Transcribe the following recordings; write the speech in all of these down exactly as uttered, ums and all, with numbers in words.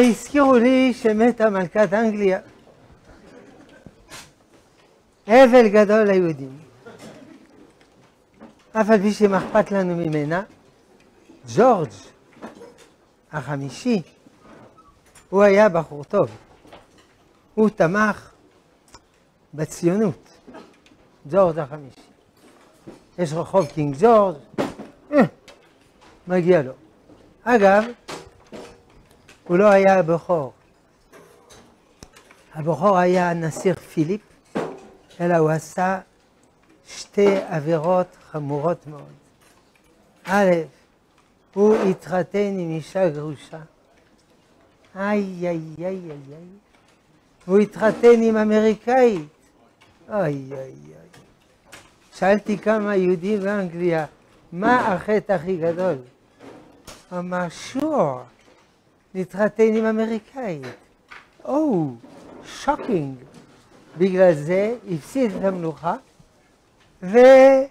והזכירו לי שמתה מלכת אנגליה. אבל גדול ליהודים. אף על פי שמה אכפת לנו ממנה, ג'ורג' החמישי, הוא היה בחור טוב. הוא תמך בציונות. ג'ורג' החמישי. יש רחוב קינג ג'ורג', אה, מגיע לו. אגב, הוא לא היה הבכור. הבכור היה הנסיך פיליפ, אלא הוא עשה שתי עבירות חמורות מאוד. א', הוא התחתן עם אישה גרושה. איי, איי, איי, איי, איי. הוא התחתן עם אמריקאית. איי, איי, איי. שאלתי כמה יהודים באנגליה, מה החטא הכי גדול? אמר, שור, להתחתן עם אמריקאית. או, שוקינג. בגלל זה הפסיד את המלוכה, והמלך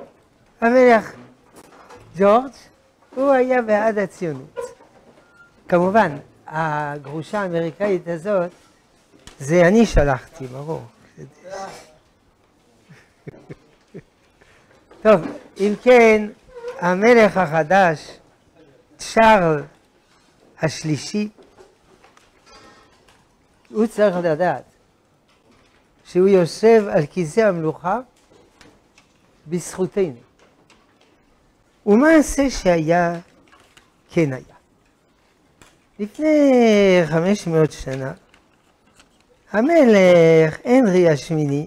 ג'ורג' הוא היה בעד הציונות. כמובן, הגרושה האמריקאית הזאת, זה אני שלחתי, ברור. טוב, אם כן, המלך החדש, צ'ארל השלישי, הוא צריך לדעת שהוא יושב על כיסא המלוכה בזכותנו. ומעשה שהיה כן היה. לפני חמש מאות שנה, המלך הנרי השמיני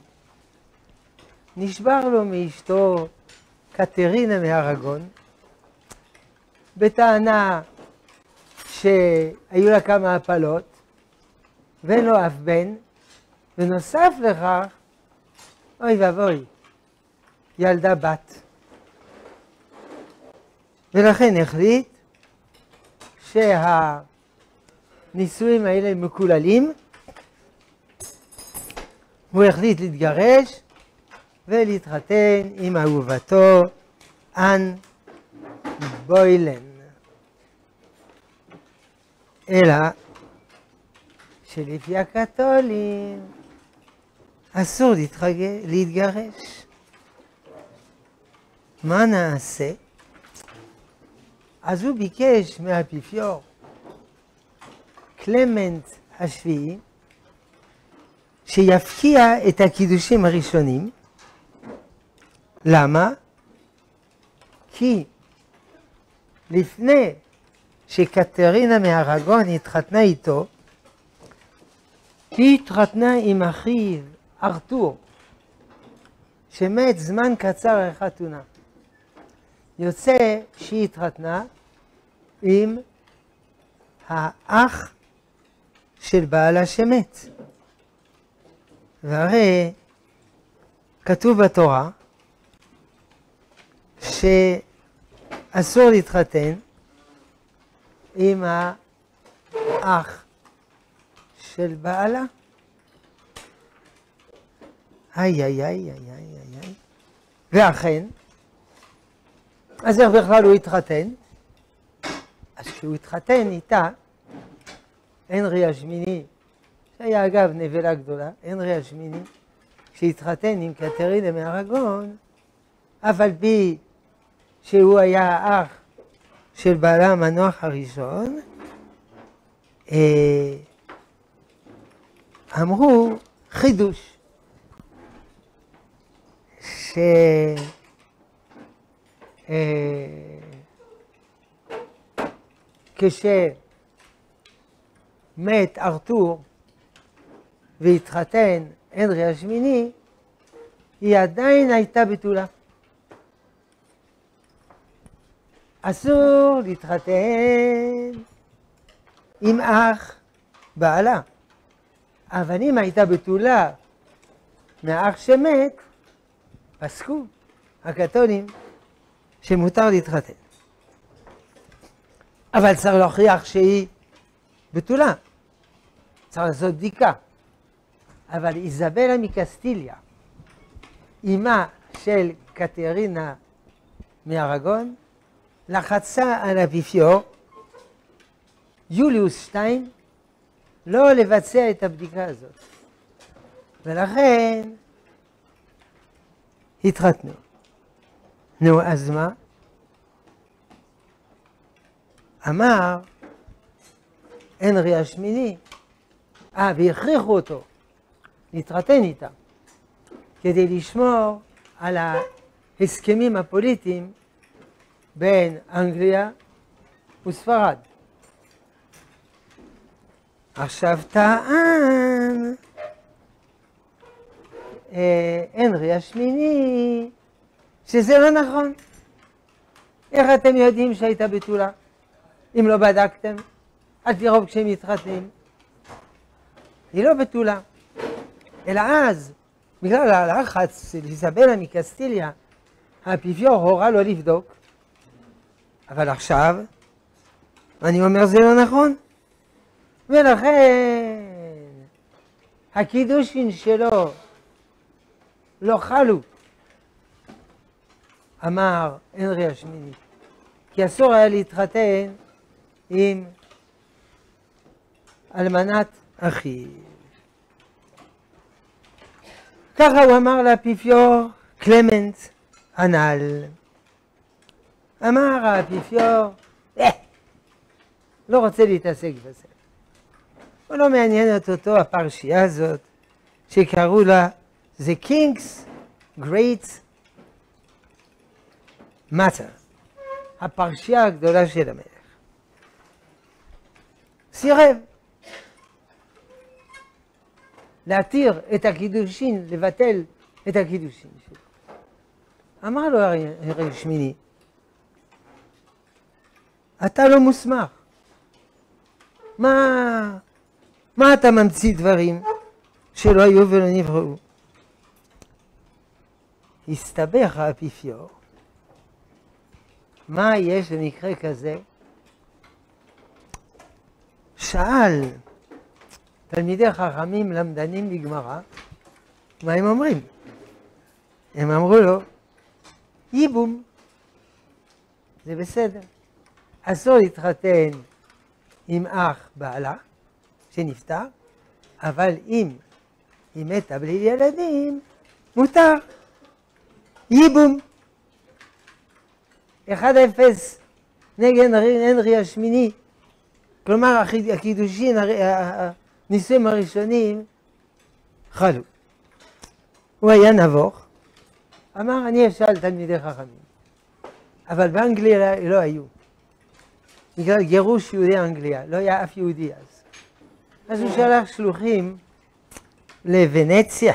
נשבר לו מאשתו קטרינה מארגון, בטענה שהיו לה כמה הפלות ואין לו אף בן, ונוסף לכך, אוי ואבוי, ילדה בת. ולכן החליט שהנישואים האלה מקוללים, הוא החליט להתגרש ולהתחתן עם אהובתו אן בוילן. אלא שלפי הקתולים אסור להתגרש. מה נעשה? אז הוא ביקש מהאפיפיור קלמנט השביעי שיפקיע את הקידושים הראשונים. למה? כי לפני שקטרינה מארגון התחתנה איתו, היא התחתנה עם אחיו ארתור, שמת זמן קצר אחרי החתונה. יוצא שהיא התחתנה עם האח של בעלה שמת. והרי כתוב בתורה שאסור להתחתן עם האח של בעלה. איי איי איי איי איי איי. ואכן, אז איך בכלל הוא התחתן? אז כשהוא התחתן איתה, הנרי השמיני, שהיה אגב נבלה גדולה, הנרי השמיני, כשהתחתן עם קטרינה מארגון, אף על פי שהוא היה האח של בעלה המנוח הראשון, אה, אמרו חידוש, ש... אה, כשמת ארתור והתחתן הנרי השמיני, היא עדיין הייתה בתולה. אסור להתחתן עם אח בעלה, אבל אם הייתה בתולה מהאח שמת, פסקו הקתולים שמותר להתחתן. אבל צריך להוכיח שהיא בתולה, צריך לעשות בדיקה. אבל איזבלה מקסטיליה, אמה של קטרינה מארגון, לחצה על האפיפיור יוליוס שתיים לא לבצע את הבדיקה הזאת. ולכן התחתנו. נו, אז מה? אמר הנרי השמיני, אה, והכריחו אותו להתחתן איתה, כדי לשמור על ההסכמים הפוליטיים בין אנגליה וספרד. עכשיו טען אה, הנרי השמיני שזה לא נכון. איך אתם יודעים שהייתה בתולה? אם לא בדקתם, על פי רוב כשהם מתחתנים. היא לא בתולה. אלא אז, בגלל הלחץ של איזבלה מקסטיליה, האפיפיור הורה לו לבדוק. אבל עכשיו, אני אומר זה לא נכון. ולכן, הקידושין שלו לא חלו. אמר הנרי השמיני, כי אסור היה להתחתן עם אלמנת אחיו. ככה הוא אמר לאפיפיור קלמנט הנ"ל. אמר האפיפיור, אה, לא רוצה להתעסק בזה. הוא לא מעניינת אותו הפרשייה הזאת, שקראו לה The King's Great Matter, הפרשייה הגדולה של המלך. סירב להתיר את הקידושין, לבטל את הקידושין שלו. אמר לו הנרי השמיני, אתה לא מוסמך. מה, מה אתה ממציא דברים שלא היו ולא נבראו? הסתבך האפיפיור. מה יש במקרה כזה? שאל תלמידי חכמים למדנים בגמרא, מה הם אומרים? הם אמרו לו, ייבום, זה בסדר. אסור להתחתן עם אח בעלה שנפטר, אבל אם היא מתה בלי ילדים, מותר. ייבום. אחד אפס נגד הנרי השמיני. כלומר, הקידושין, הנישואים הראשונים, חלו. הוא היה נבוך, אמר, אני אשאל תלמידי חכמים. אבל באנגליה לא היו. בגלל גירוש יהודי אנגליה, לא היה אף יהודי אז. אז הוא שלח שלוחים לוונציה,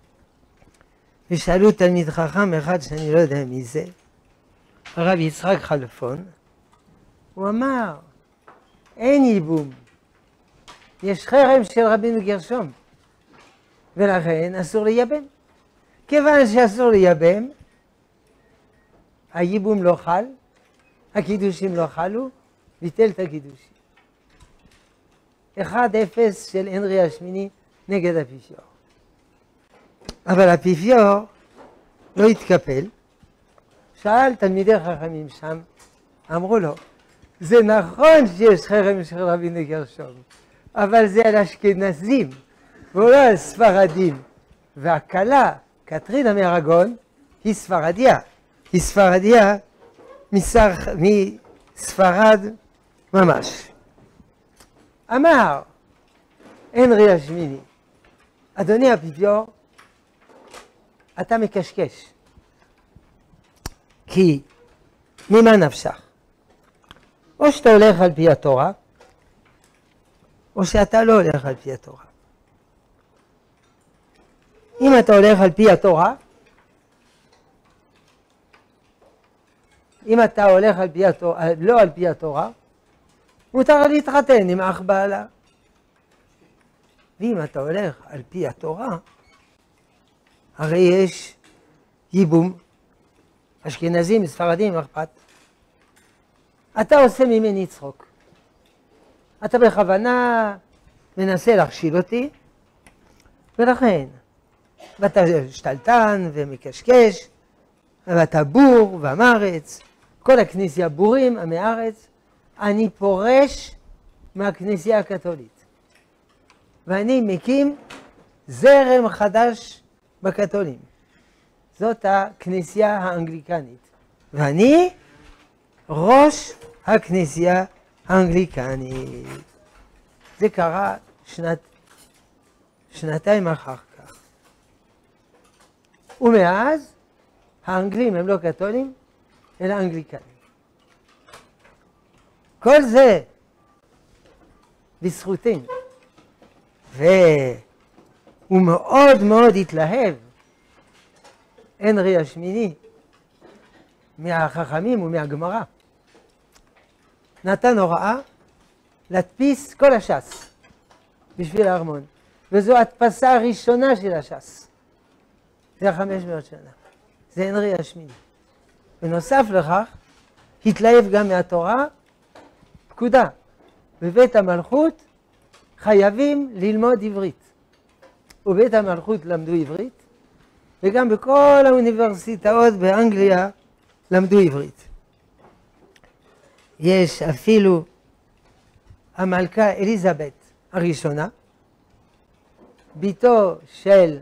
ושאלו תלמיד חכם אחד שאני לא יודע מי זה, הרב יצחק חלפון. הוא אמר, אין ייבום, יש חרם של רבינו גרשום, ולכן אסור לייבם. כיוון שאסור לייבם, הייבום לא חל, הקידושים לא חלו, ביטל את הקידושים. אחד אפס של הנרי השמיני נגד האפיפיור. אבל האפיפיור לא התקפל. שאל תלמידי חכמים שם, אמרו לו, זה נכון שיש חרם של רבינו גרשום, אבל זה על אשכנזים, ולא על ספרדים. והכלה, קטרינה מארגון, היא ספרדיה. היא ספרדיה מסר, מספרד ממש. אמר הנרי השמיני, אדוני האפיפיור, אתה מקשקש. כי ממה נפשך? או שאתה הולך על פי התורה, או שאתה לא הולך על פי התורה. אם אתה הולך על פי התורה, אם אתה הולך על פי התורה, לא על פי התורה, מותר להתחתן עם אח בעלה. ואם אתה הולך על פי התורה, הרי יש ייבום, אשכנזים, ספרדים, אכפת. אתה עושה ממני צחוק. אתה בכוונה מנסה להכשיל אותי, ולכן, ואתה שתלטן ומקשקש, ואתה בור והמארץ, כל הכנסייה בורים, המארץ, אני פורש מהכנסייה הקתולית. ואני מקים זרם חדש בקתולים. זאת הכנסייה האנגליקנית. ואני ראש הכנסייה האנגליקנית. זה קרה שנת, שנתיים אחר כך. ומאז האנגלים הם לא קתולים, אלא אנגליקנים. כל זה בזכותנו. והוא מאוד מאוד התלהב, הנרי השמיני, מהחכמים ומהגמרא. נתן הוראה להדפיס כל הש"ס בשביל הארמון. וזו הדפסה הראשונה של הש"ס. זה חמש מאות שנה. זה הנרי השמיני. בנוסף לכך, התלהב גם מהתורה, פקודה. בבית המלכות חייבים ללמוד עברית. ובבית המלכות למדו עברית, וגם בכל האוניברסיטאות באנגליה למדו עברית. יש אפילו המלכה אליזבת הראשונה, ביתו של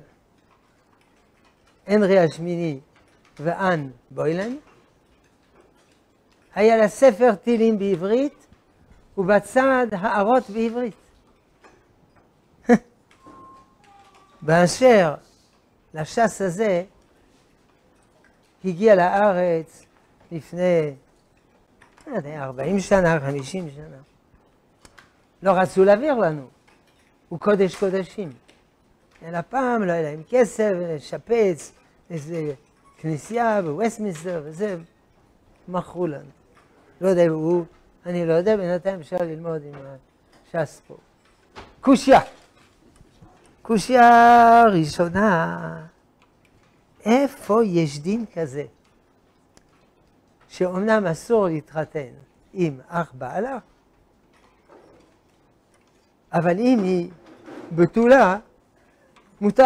הנרי השמיני ואן בוילן, היה לה ספר תהילים בעברית, ובצד הערות בעברית. באשר לש"ס הזה, הגיע לארץ לפני ארבעים שנה, חמישים שנה. לא רצו להעביר לנו, הוא קודש קודשים. אלא פעם לא היה להם כסף לשפץ איזה כנסייה בווסטמינסטר וזה, מכרו לנו. לא יודע הוא, אני לא יודע, בינתיים אפשר ללמוד עם הש"ס פה. קושיה. קושיה ראשונה, איפה יש דין כזה? שאומנם אסור להתחתן עם אח בעלה, אבל אם היא בתולה, מותר.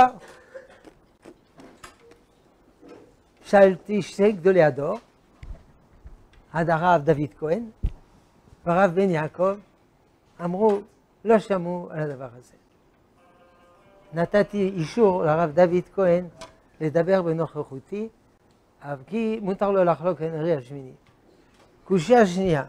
שאלתי שני גדולי הדור, עד הרב דוד כהן והרב בן יעקב, אמרו, לא שמעו על הדבר הזה. נתתי אישור לרב דוד כהן לדבר בנוכחותי, אבל כי מותר לו לחלוק הנרי השמיני. קושיה שנייה,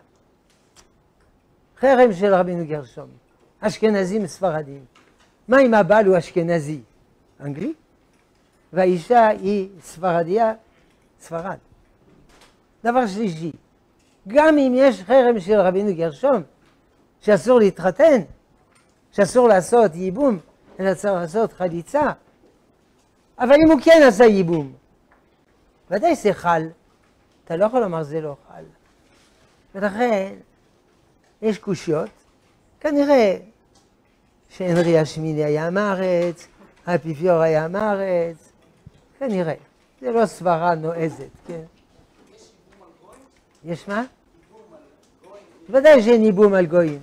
חרם של רבינו גרשום, אשכנזים ספרדים. מה אם הבעל הוא אשכנזי? אנגלי? והאישה היא ספרדיה, ספרד. דבר שלישי, גם אם יש חרם של רבינו גרשום, שאסור להתחתן, שאסור לעשות ייבום, אלא צריך לעשות חליצה, אבל אם הוא כן עשה ייבום, ודאי זה חל, אתה לא יכול לומר זה לא חל. ולכן, יש קושיות, כנראה שהנרי השמיני היה מארץ, האפיפיור היה מארץ, כנראה. זה לא סברה נועזת, כן? יש ייבום על גויים? יש מה? ייבום על גויים? ודאי שאין ייבום על גויים.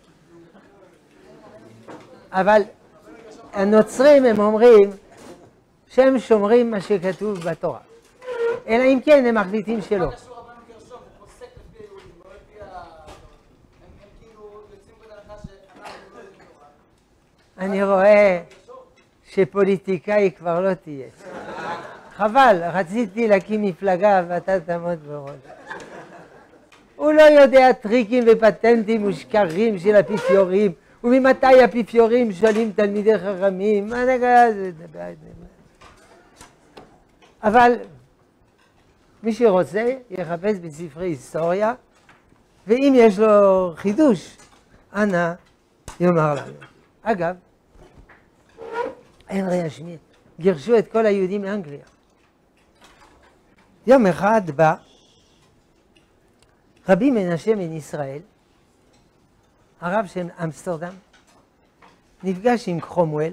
אבל הנוצרים הם אומרים שהם שומרים מה שכתוב בתורה. אלא אם כן הם מחליטים שלא. מה קשור רבנו גרשום? הוא פוסק לפי היהודים, לא לפי ה... הם כאילו יוצאים בדרכה שאנחנו לא יודעים תורה. אני רואה שפוליטיקאי כבר לא תהיה. חבל, רציתי להקים מפלגה ואתה תעמוד בראש. הוא לא יודע טריקים ופטנטים ושקרים של אפיפיורים, וממתי אפיפיורים שואלים תלמידי חכמים, מה נגע זה? אבל מי שרוצה יחפש בספרי היסטוריה, ואם יש לו חידוש, אנא יאמר לנו. אגב, הנרי השמיני גירשו את כל היהודים מאנגליה. יום אחד בא רבי מנשה מן ישראל, הרב של אמסטרדם, נפגש עם קרומוול,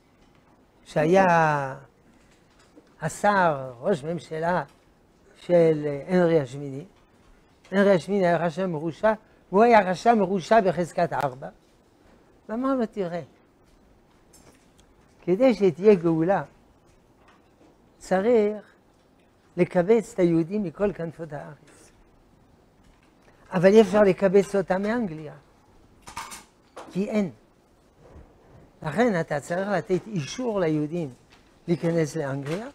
שהיה השר, ראש ממשלה של הנרי השמיני. הנרי השמיני היה רשע מרושע, והוא היה רשע מרושע בחזקת ארבע. ואמר לו, תראה, כדי שתהיה גאולה, צריך לקבץ את היהודים מכל כנפות הארץ. אבל אי אפשר לקבץ אותם מאנגליה, כי אין. לכן אתה צריך לתת אישור ליהודים להיכנס לאנגליה,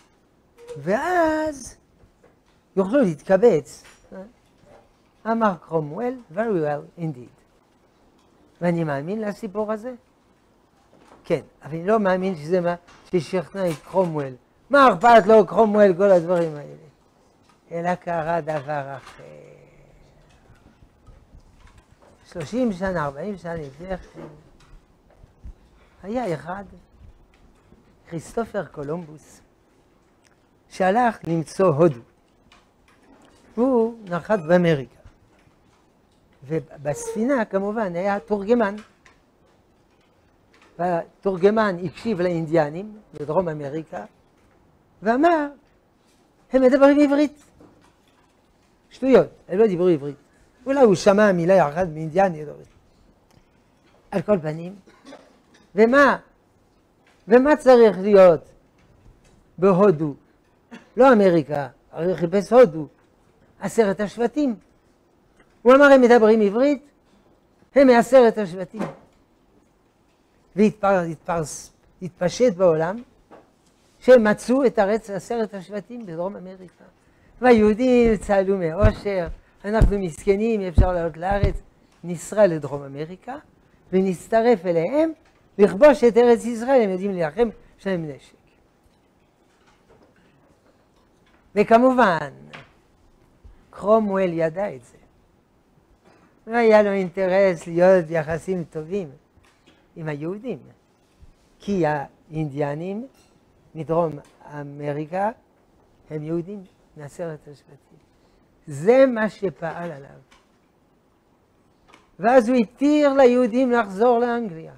ואז יוכלו להתקבץ. אמר קרומוול, very well indeed. ואני מאמין לסיפור הזה? כן, אבל אני לא מאמין שזה מה ששכנע את קרומוול. מה אכפת לו קרומוול כל הדברים האלה? אלא קרה דבר אחר. שלושים שנה, ארבעים שנה לפני כן, היה אחד, כריסטופר קולומבוס, שהלך למצוא הודו. הוא נחת באמריקה. ובספינה כמובן היה תורגמן. והתורגמן הקשיב לאינדיאנים בדרום אמריקה, ואמר, הם מדברים עברית. שטויות, הם לא דיברו עברית. אולי הוא שמע מילה אחת מאינדיאני, על כל פנים. ומה? ומה צריך להיות בהודו? לא אמריקה, הרי חיפש הודו. עשרת השבטים. הוא אמר, הם מדברים עברית, הם מעשרת השבטים. והתפשט בעולם, שהם מצאו את ארץ עשרת השבטים בדרום אמריקה. והיהודים צהלו מאושר, אנחנו מסכנים, אפשר לעלות לארץ, נסרה לדרום אמריקה, ונצטרף אליהם, לכבוש את ארץ ישראל, הם יודעים להילחם, יש להם נשק. וכמובן, קרומוול ידע את זה. לא היה לו אינטרס להיות יחסים טובים עם היהודים, כי האינדיאנים מדרום אמריקה הם יהודים מעשרת השבטים. זה מה שפעל עליו. ואז הוא התיר ליהודים לחזור לאנגליה.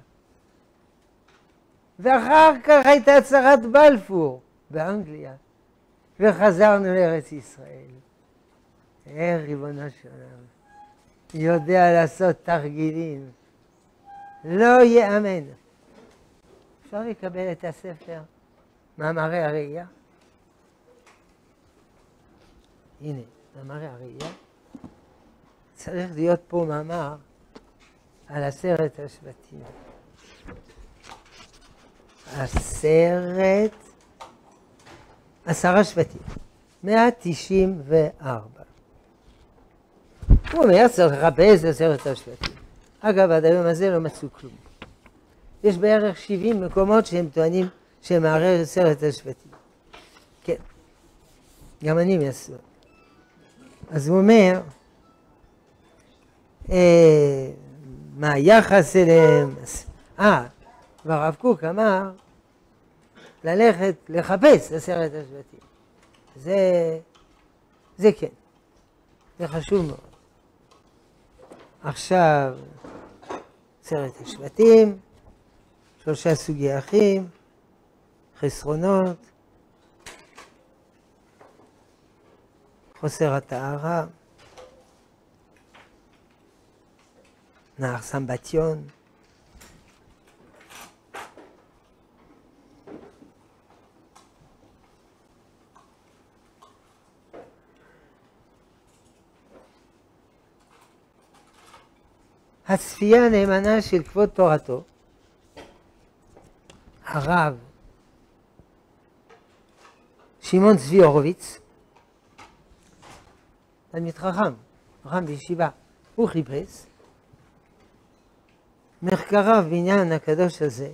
ואחר כך הייתה הצהרת בלפור באנגליה, וחזרנו לארץ ישראל. אה, ריבונו של עולם, יודע לעשות תרגילים. לא יאמן. אפשר לקבל את הספר מאמרי הראייה? הנה, מאמרי הראייה. צריך להיות פה מאמר על עשרת השבטים. עשרת, עשרה שבטים, מאה תשעים וארבע. הוא אומר, צריך לחפש עשרת השבטים. אגב, עד היום הזה לא מצאו כלום. יש בערך שבעים מקומות שהם טוענים שהם מערער עשרת השבטים. כן, גם אני מייסוד. אז הוא אומר, אה, מה היחס אליהם? אה, והרב קוק אמר, ללכת לחפש עשרת השבטים. זה, זה כן, זה חשוב מאוד. עכשיו, עשרת השבטים, שלושה סוגי אחים, חסרונות, חוסר הטהרה, נער סמבטיון, הצפייה הנאמנה של כבוד תורתו, הרב שמעון צבי הורוביץ, תלמיד חכם, חכם בישיבה, הוא חיפש, מחקריו בעניין הקדוש הזה,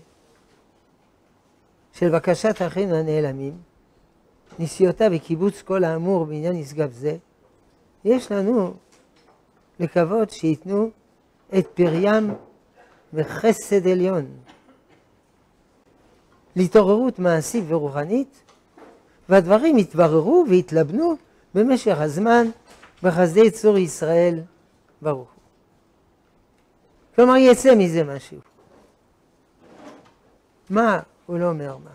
של בקשת אחינו הנעלמים, ניסיותיו בקיבוץ כל האמור בעניין נשגב זה, יש לנו לקוות שיתנו את פריים וחסד עליון, להתעוררות מעשית ורוחנית, והדברים יתבררו והתלבנו במשך הזמן בחסדי צור ישראל ברוך הוא. כלומר, יצא מזה משהו. מה? הוא לא אומר מה.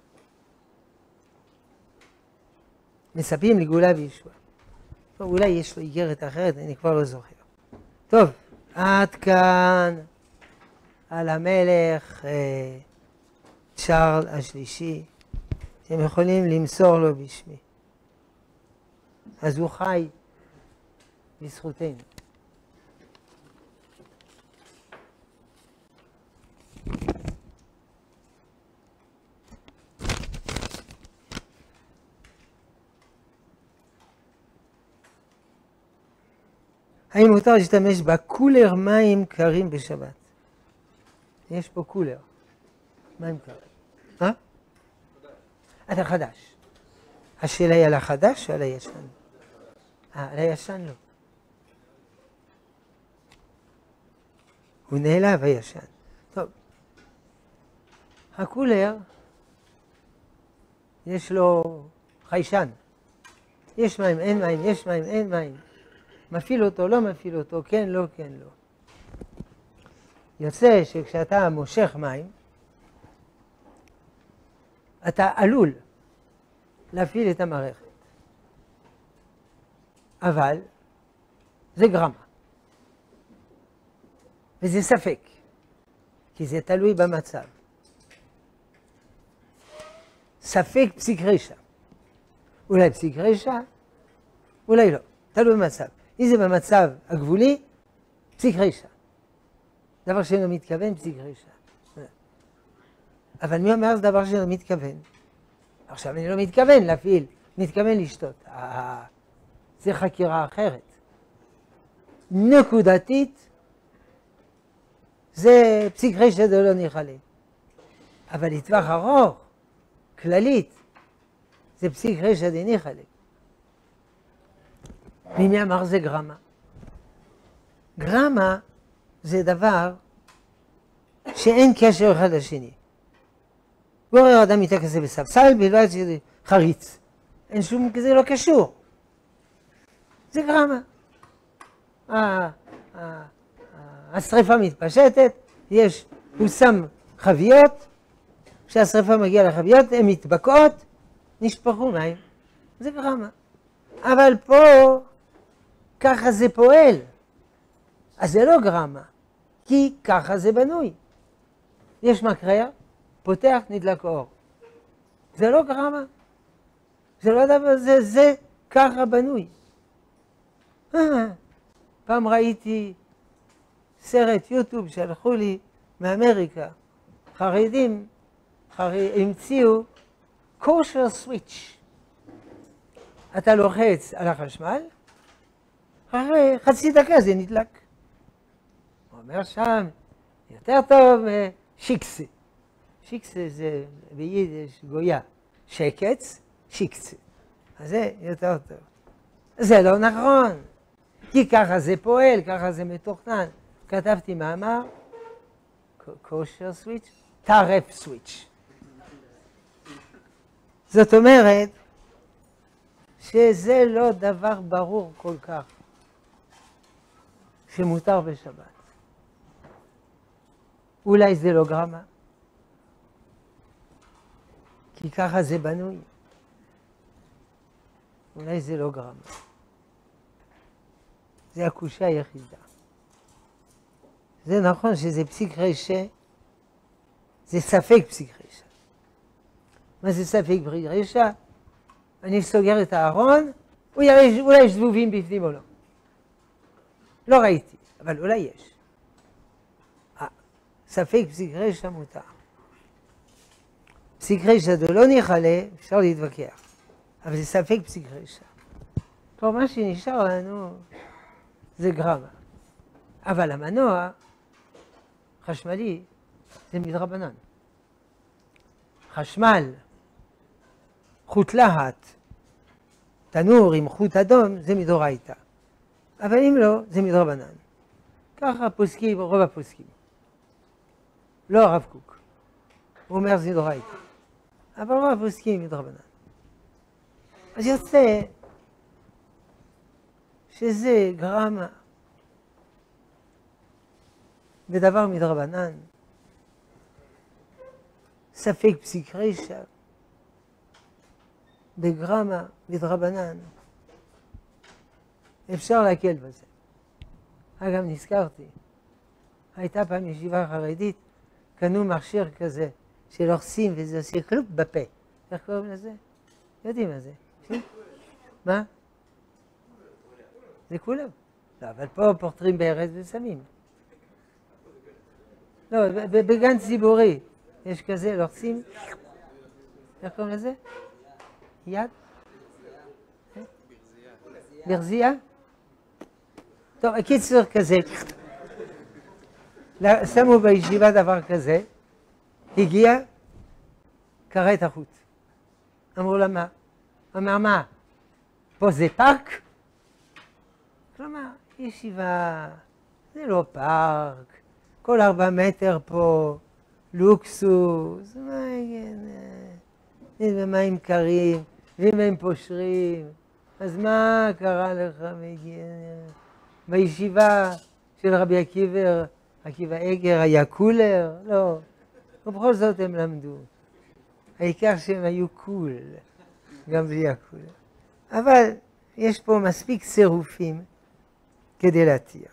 מצפים לגאולה וישועה. אולי יש לו איגרת אחרת, אני כבר לא זוכר. טוב, עד כאן על המלך אה, צ'ארל השלישי. אתם יכולים למסור לו בשמי. אז הוא חי בזכותנו. האם מותר להשתמש בקולר מים קרים בשבת? יש פה קולר. מים קרים. אה? אתה חדש. השאלה היא על החדש או על הישן? אה, על הישן לא. הוא נעלב הישן. טוב. הקולר, יש לו חיישן. יש מים, אין מים, יש מים, אין מים. מפעיל אותו, לא מפעיל אותו, כן, לא, כן, לא. יוצא שכשאתה מושך מים, אתה עלול להפעיל את המערכת. אבל זה גרמה. וזה ספק, כי זה תלוי במצב. ספק פסיק רשע. אולי פסיק רשע, אולי לא. תלוי במצב. אם זה במצב הגבולי, פסיק רשע. דבר שאינו מתכוון, פסיק רשע. אבל מי אומר זה דבר שאינו מתכוון? עכשיו אני לא מתכוון להפעיל, מתכוון לשתות. אה, זה חקירה אחרת. נקודתית, זה פסיק רשע זה לא נחלה. אבל לטווח ארוך, כללית, זה פסיק רשע זה נחלה. ומי אמר זה גרמה? גרמה זה דבר שאין קשר אחד לשני. גורר אדם איתה כזה בספסל, בלבד שזה חריץ. אין שום כזה לא קשור. זה גרמה. השריפה מתפשטת, יש, הוא שם חביות, כשהשריפה מגיעה לחביות, הן מתבקעות, נשפכו מים. זה גרמה. אבל פה, ככה זה פועל. אז זה לא גרמה, כי ככה זה בנוי. יש מקרר, פותח, נדלק אור. זה לא גרמה. זה לא דבר, זה, זה ככה בנוי. פעם ראיתי סרט יוטיוב שהלכו לי מאמריקה. חרדים חרי, המציאו kosher switch. אתה לוחץ על החשמל, אחרי חצי דקה זה נדלק. הוא אומר שם, יותר טוב שיקסה. שיקסה זה ביידיש גויה. שקץ, שיקסה. אז זה יותר טוב. זה לא נכון. כי ככה זה פועל, ככה זה מתוכנן. כתבתי מאמר, kosher switch, טרף סוויץ'. זאת אומרת, שזה לא דבר ברור כל כך, שמותר בשבת. אולי זה לא גרמה, כי ככה זה בנוי. אולי זה לא גרמה. זה הקושיה היחידה. זה נכון שזה פסיק רשע, זה ספק פסיק רשע. מה זה ספק פסיק רשע? אני סוגר את הארון, אולי יש זבובים בפנים או לא. לא ראיתי, אבל אולי יש. ספק פסיק רשע מותר. פסיק רשע זה לא נחלה, אפשר להתווכח. אבל זה ספק פסיק רשע. כבר מה שנשאר לנו זה גרמה. אבל המנוע חשמלי זה מדרבנן. חשמל, חוט להט, תנור עם חוט אדום זה מדאורייתא. אבל אם לא, זה מדרבנן. ככה פוסקים, רוב הפוסקים. לא הרב קוק. הוא אומר זה מדאורייתא. אבל רוב הפוסקים מדרבנן. אז יוצא שזה גרמה בדבר מדרבנן, ספק פסיק רשע, בגרמה מדרבנן, אפשר להקל בזה. אגב, נזכרתי, הייתה פעם ישיבה חרדית, קנו מכשיר כזה שלוחצים וזה עושה קלופ בפה. איך קוראים לזה? יודעים מה זה. מה? זה כולם. לא, אבל פה פותרים בארץ ושמים. לא, בגן ציבורי יש כזה, לוחצים. איך קוראים לזה? יד? ברזייה. טוב, הקיצר כזה, שמו בישיבה דבר כזה, הגיע, קרא את החוט. אמרו לה מה? אמר מה? פה זה פארק? כלומר, ישיבה, זה לא פארק, כל ארבע מטר פה, לוקסוס, מה יגיד, ומים קרים, ואם הם פושרים, אז מה קרה לך מגיע? בישיבה של רבי עקיבא, עקיבא אגר, היה קולר? לא. ובכל זאת הם למדו. העיקר שהם היו קול, גם בלי הקולר. אבל יש פה מספיק צירופים כדי להתיר.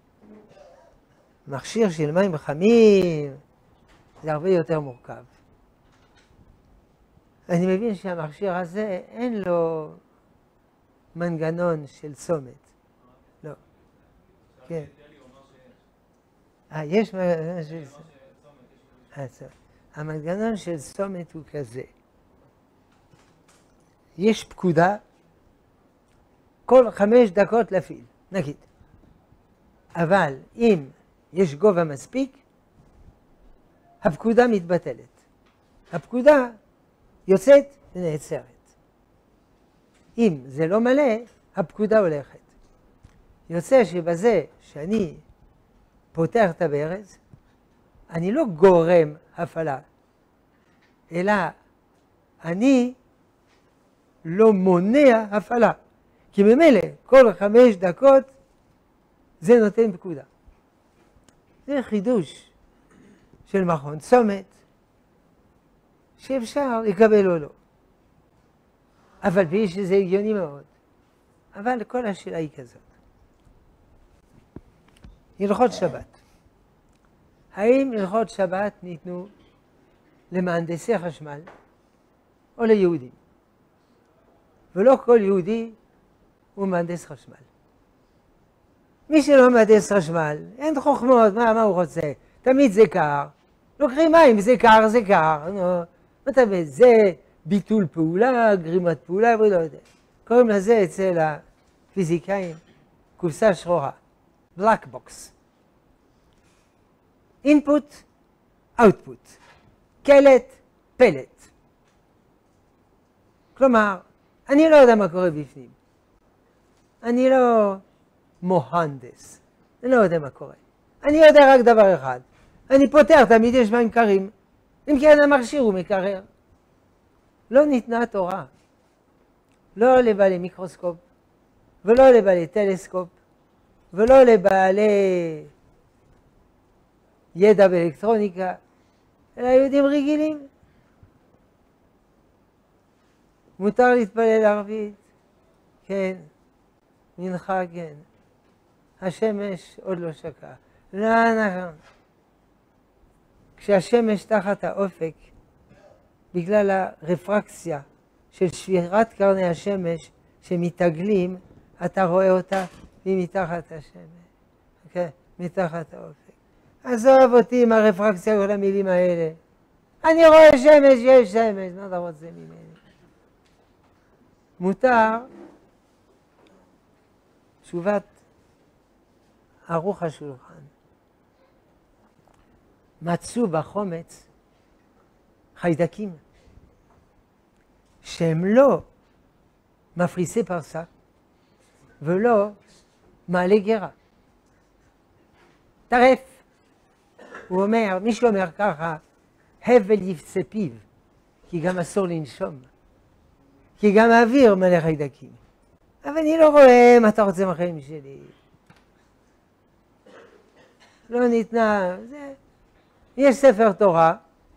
מכשיר של מים חמים זה הרבה יותר מורכב. אני מבין שהמכשיר הזה אין לו מנגנון של צומת. לא. כן. אה, יש מנגנון של צומת. המנגנון של צומת הוא כזה. יש פקודה כל חמש דקות להפעיל, נגיד. אבל אם יש גובה מספיק, הפקודה מתבטלת. הפקודה יוצאת ונעצרת. אם זה לא מלא, הפקודה הולכת. יוצא שבזה שאני פותח את הברז, אני לא גורם הפעלה, אלא אני לא מונע הפעלה. כי ממילא כל חמש דקות זה נותן פקודה. זה חידוש של מכון צומת, שאפשר לקבל או לא. אבל בי שזה הגיוני מאוד. אבל כל השאלה היא כזאת. הלכות שבת. האם הלכות שבת ניתנו למהנדסי חשמל או ליהודים? ולא כל יהודי הוא מהנדס חשמל. מי שלא מהנדס חשמל, אין חוכמות, מה, מה הוא רוצה? תמיד זה קר. לוקחים מים, זה קר, זה קר. נו, מה אתה מבין? זה ביטול פעולה, גרימת פעולה, ולא יודע. קוראים לזה אצל הפיזיקאים קופסה שחורה. black box. input, output. קלט, פלט. כלומר, אני לא יודע מה קורה בפנים. אני לא מוהנדס. אני לא יודע מה קורה. אני יודע רק דבר אחד. אני פותח, תמיד יש מים קרים. אם כן המכשיר הוא מקרר. לא ניתנה תורה. לא לבעלי מיקרוסקופ, ולא לבעלי טלסקופ, ולא לבעלי ידע באלקטרוניקה, אלא יהודים רגילים. מותר להתפלל ערבית, כן, מנחה כן. השמש עוד לא שקעה. לא נכון. כשהשמש תחת האופק, בגלל הרפרקציה של שבירת קרני השמש שמתעגלים, אתה רואה אותה והיא מתחת השמש. כן, מתחת האופק. עזוב אותי עם הרפרקציה כל המילים האלה. אני רואה שמש, יש שמש, מה אתה רוצה ממני? מותר, תשובת ערוך השולחן. מצאו בחומץ חיידקים שהם לא מפריסי פרסה ולא מעלי גרה. טרף. הוא אומר, מי שאומר ככה, הבל יפצה פיו, כי גם אסור לנשום. כי גם האוויר מלא חיידקים. אבל אני לא רואה מה אתה רוצה מהחיים שלי. לא ניתנה, זה... יש ספר תורה,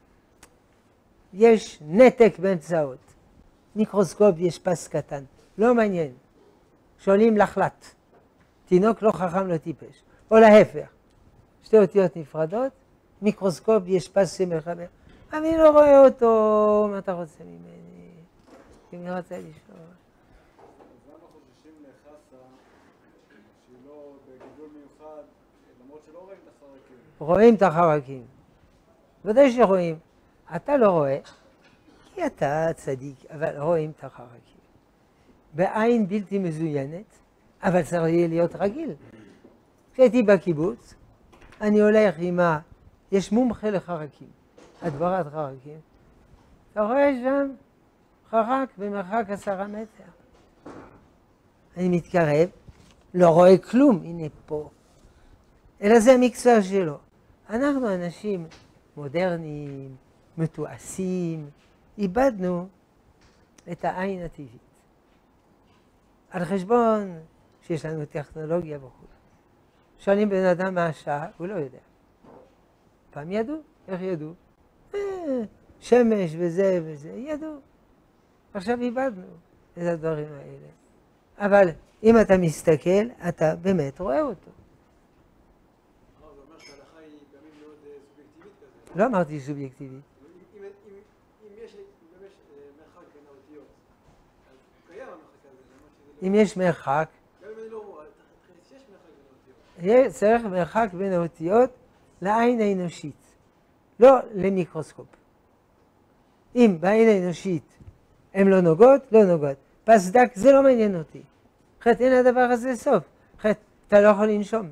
יש נתק באמצעות. מיקרוסקופ יש פס קטן, לא מעניין. שואלים לחלט. תינוק לא חכם לא טיפש. או להפך. שתי אותיות נפרדות, מיקרוסקופ יש פס שמחבר. אני לא רואה אותו, מה אתה רוצה ממני? כי אני רוצה לשאול. אז למה חוששים לחסה שהיא לא בגידול מיוחד, למרות שלא רואים את החרקים? רואים את החרקים. ודאי שרואים. אתה לא רואה, כי אתה צדיק, אבל רואים את החרקים. בעין בלתי מזוינת, אבל צריך להיות רגיל. כשהייתי בקיבוץ, אני הולך עם ה... יש מומחה לחרקים, הדברת חרקים. אתה רואה שם חרק במרחק עשרה מטר. אני מתקרב, לא רואה כלום, הנה פה. אלא זה המקצוע שלו. אנחנו אנשים מודרניים, מתועשים, איבדנו את העין הטבעית. על חשבון שיש לנו טכנולוגיה וכו'. שואלים בן אדם מה השעה, הוא לא יודע. פעם ידעו, איך ידעו? אה, שמש וזה וזה, ידעו. עכשיו איבדנו את הדברים האלה. אבל אם אתה מסתכל, אתה באמת רואה אותו. זה אומר שההלכה היא בימים מאוד סובייקטיבית כזה. לא אמרתי סובייקטיבית. אם יש מרחק בין האותיות, אז קיים המרחק הזה. אם יש מרחק, גם אם אני לא רואה, יש מרחק בין האותיות. צריך מרחק בין האותיות לעין האנושית, לא למיקרוסקופ. אם בעין האנושית הן לא נוגעות, לא נוגעות. פסדק זה לא מעניין אותי. אחרת אין הדבר הזה סוף. אחרת אתה לא יכול לנשום.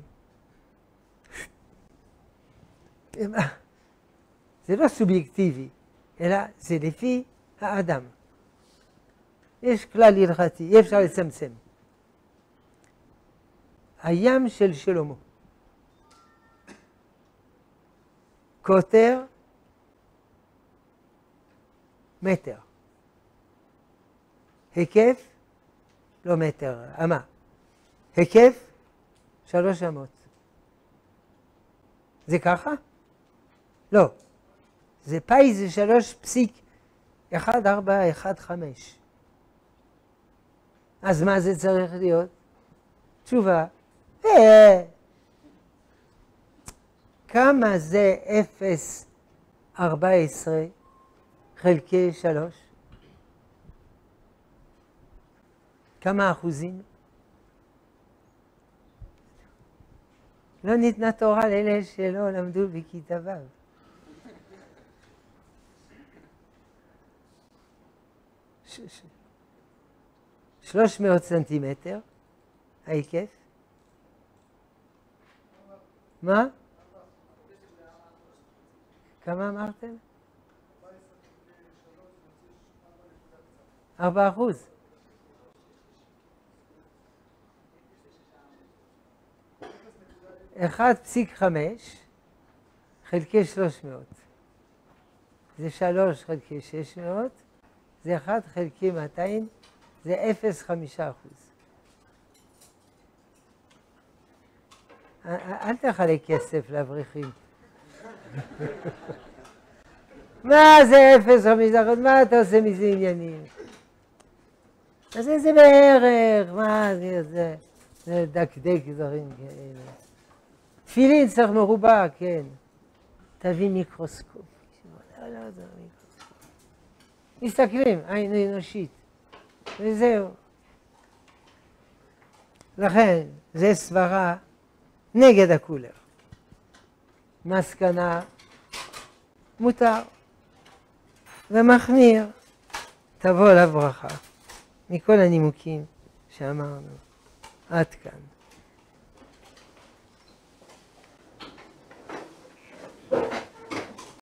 זה לא סובייקטיבי, אלא זה לפי האדם. יש כלל הלכתי, אי אפשר לצמצם. הים של שלמה. קוטר, מטר. היקף, לא מטר, אמה. היקף, שלוש אמות. זה ככה? לא. זה פאי, זה שלוש פסיק, אחד, ארבע, אחד, חמש. אז מה זה צריך להיות? תשובה. אה, כמה זה אפס ארבע עשרה חלקי שלוש? כמה אחוזים? לא ניתנה תורה לאלה שלא למדו בכיתה ו'. שלוש מאות סנטימטר, ההיקף. מה? כמה אמרתם? ארבע אחוז. אחד פסיק חמש חלקי שלוש מאות. זה שלוש חלקי שש מאות, זה אחד חלקי מאתיים, זה אפס חמישה אחוז. אל תחלק כסף לאברכים. מה זה אפס חמישה אחוז? מה אתה עושה מזה עניינים? אז זה בערך, מה זה, זה, זה דקדק דברים כאלה. תפילין צריך מרובע, כן. תביא מיקרוסקופ. לא, לא, זה לא מיקרוסקופ. מסתכלים, עין אנושית. וזהו. לכן, זה סברה נגד הקולר. מסקנה, מותר. ומחמיר, תבוא לברכה. מכל הנימוקים שאמרנו. עד כאן.